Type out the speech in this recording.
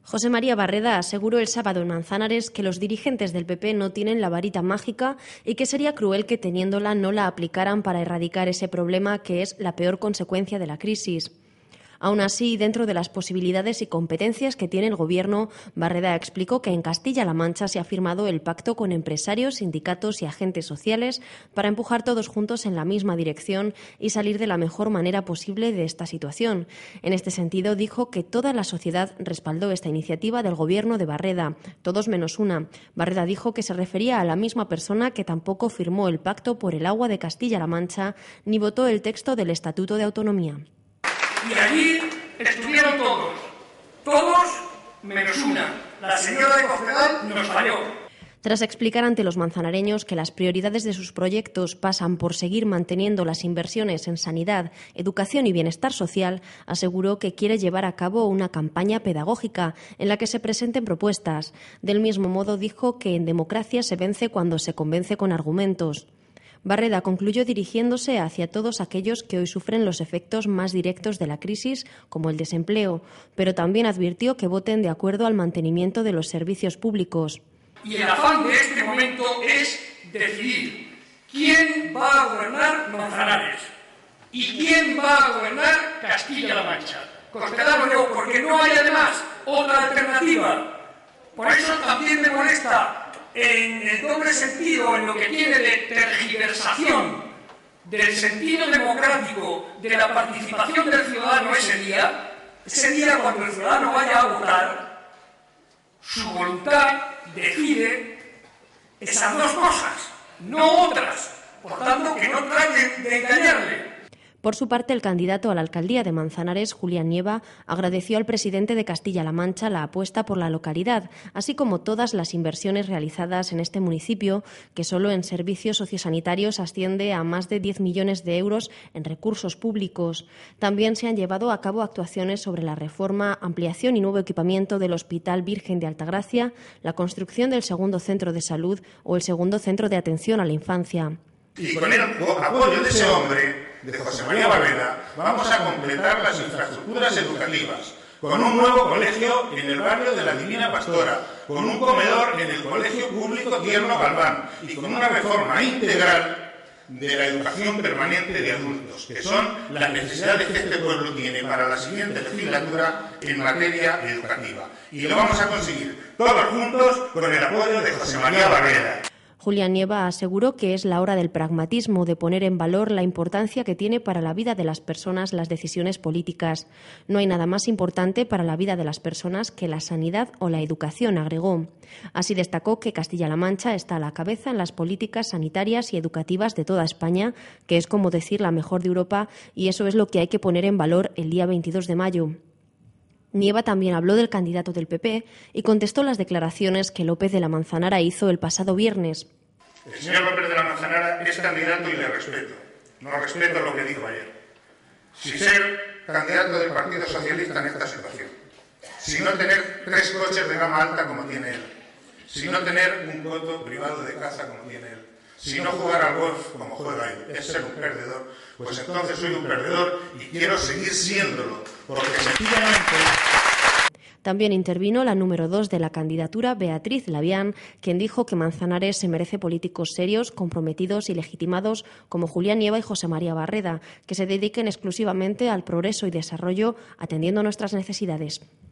José María Barreda aseguró el sábado en Manzanares que los dirigentes del PP no tienen la varita mágica y que sería cruel que teniéndola no la aplicaran para erradicar ese problema que es la peor consecuencia de la crisis. Aún así, dentro de las posibilidades y competencias que tiene el Gobierno, Barreda explicó que en Castilla-La Mancha se ha firmado el pacto con empresarios, sindicatos y agentes sociales para empujar todos juntos en la misma dirección y salir de la mejor manera posible de esta situación. En este sentido, dijo que toda la sociedad respaldó esta iniciativa del Gobierno de Barreda, todos menos una. Barreda dijo que se refería a la misma persona que tampoco firmó el pacto por el agua de Castilla-La Mancha ni votó el texto del Estatuto de Autonomía. Y allí estuvieron todos menos una. La señora de Cofedal nos falló. Tras explicar ante los manzanareños que las prioridades de sus proyectos pasan por seguir manteniendo las inversiones en sanidad, educación y bienestar social, aseguró que quiere llevar a cabo una campaña pedagógica en la que se presenten propuestas. Del mismo modo, dijo que en democracia se vence cuando se convence con argumentos. Barreda concluyó dirigiéndose hacia todos aquellos que hoy sufren los efectos más directos de la crisis, como el desempleo, pero también advirtió que voten de acuerdo al mantenimiento de los servicios públicos. Y el afán de este momento es decidir quién va a gobernar Manzanares y quién va a gobernar Castilla-La Mancha. Cospedal o yo, porque no hay además otra alternativa. Por eso también me molesta en el doble sentido, en lo que tiene de tergiversación del sentido democrático de la participación del ciudadano ese día cuando el ciudadano vaya a votar, su voluntad decide esas dos cosas, no otras. Por tanto, que no traten de engañarle. Por su parte, el candidato a la alcaldía de Manzanares, Julián Nieva, agradeció al presidente de Castilla-La Mancha la apuesta por la localidad, así como todas las inversiones realizadas en este municipio, que solo en servicios sociosanitarios asciende a más de 10 millones de euros en recursos públicos. También se han llevado a cabo actuaciones sobre la reforma, ampliación y nuevo equipamiento del Hospital Virgen de Altagracia, la construcción del segundo centro de salud o el segundo centro de atención a la infancia. Y con el apoyo de ese hombre, de José María Barreda, vamos a completar las infraestructuras educativas, con un nuevo colegio en el barrio de la Divina Pastora, con un comedor en el Colegio Público Tierno Galván y con una reforma integral de la educación permanente de adultos, que son las necesidades que este pueblo tiene para la siguiente legislatura en materia educativa. Y lo vamos a conseguir todos juntos con el apoyo de José María Barreda. Julián Nieva aseguró que es la hora del pragmatismo, de poner en valor la importancia que tiene para la vida de las personas las decisiones políticas. No hay nada más importante para la vida de las personas que la sanidad o la educación, agregó. Así destacó que Castilla-La Mancha está a la cabeza en las políticas sanitarias y educativas de toda España, que es como decir la mejor de Europa, y eso es lo que hay que poner en valor el día 22 de mayo. Nieva también habló del candidato del PP y contestó las declaraciones que López de la Manzanara hizo el pasado viernes. El señor López de la Manzanara es candidato y le respeto. No respeto lo que dijo ayer. Si ser candidato del Partido Socialista en esta situación, si no tener 3 coches de gama alta como tiene él, si no tener un coto privado de caza como tiene él, si no jugar al golf como juega él, es ser un perdedor, pues entonces soy un perdedor y quiero seguir siéndolo, porque sencillamente... También intervino la número 2 de la candidatura, Beatriz Labián, quien dijo que Manzanares se merece políticos serios, comprometidos y legitimados como Julián Nieva y José María Barreda, que se dediquen exclusivamente al progreso y desarrollo atendiendo nuestras necesidades.